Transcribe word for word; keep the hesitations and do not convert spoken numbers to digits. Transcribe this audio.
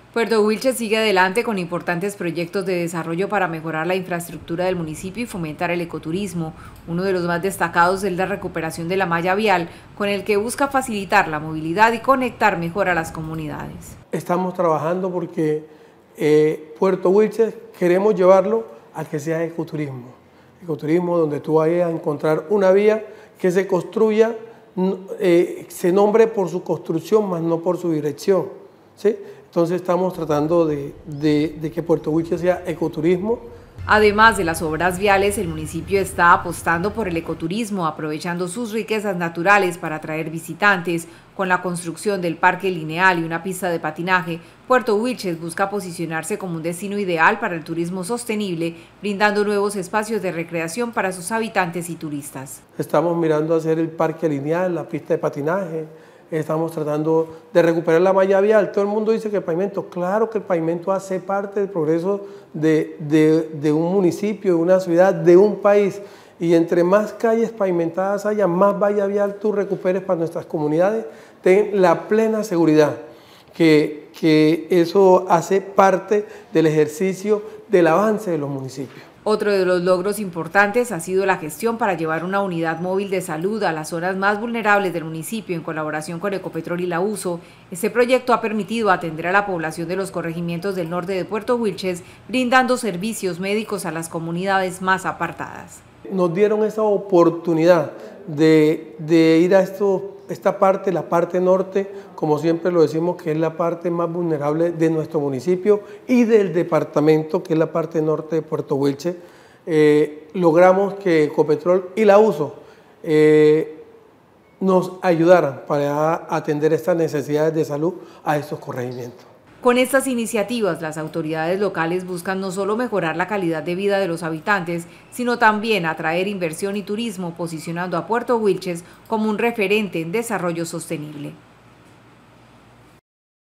Puerto Wilches sigue adelante con importantes proyectos de desarrollo para mejorar la infraestructura del municipio y fomentar el ecoturismo. Uno de los más destacados es la recuperación de la malla vial, con el que busca facilitar la movilidad y conectar mejor a las comunidades. Estamos trabajando porque eh, Puerto Wilches queremos llevarlo a que sea ecoturismo. Ecoturismo donde tú vayas a encontrar una vía que se construya, eh, se nombre por su construcción, más no por su dirección, ¿sí? Entonces estamos tratando de, de, de que Puerto Wilches sea ecoturismo. Además de las obras viales, el municipio está apostando por el ecoturismo, aprovechando sus riquezas naturales para atraer visitantes. Con la construcción del parque lineal y una pista de patinaje, Puerto Wilches busca posicionarse como un destino ideal para el turismo sostenible, brindando nuevos espacios de recreación para sus habitantes y turistas. Estamos mirando hacer el parque lineal, la pista de patinaje. Estamos tratando de recuperar la malla vial. Todo el mundo dice que el pavimento, claro que el pavimento hace parte del progreso de, de, de un municipio, de una ciudad, de un país. Y entre más calles pavimentadas haya, más malla vial tú recuperes para nuestras comunidades, ten la plena seguridad que, que eso hace parte del ejercicio del avance de los municipios. Otro de los logros importantes ha sido la gestión para llevar una unidad móvil de salud a las zonas más vulnerables del municipio en colaboración con Ecopetrol y la USO. Este proyecto ha permitido atender a la población de los corregimientos del norte de Puerto Wilches, brindando servicios médicos a las comunidades más apartadas. Nos dieron esa oportunidad de, de ir a esto, esta parte, la parte norte, como siempre lo decimos, que es la parte más vulnerable de nuestro municipio y del departamento, que es la parte norte de Puerto Wilches. Eh, logramos que Ecopetrol y la USO eh, nos ayudaran para atender estas necesidades de salud a estos corregimientos. Con estas iniciativas, las autoridades locales buscan no solo mejorar la calidad de vida de los habitantes, sino también atraer inversión y turismo, posicionando a Puerto Wilches como un referente en desarrollo sostenible.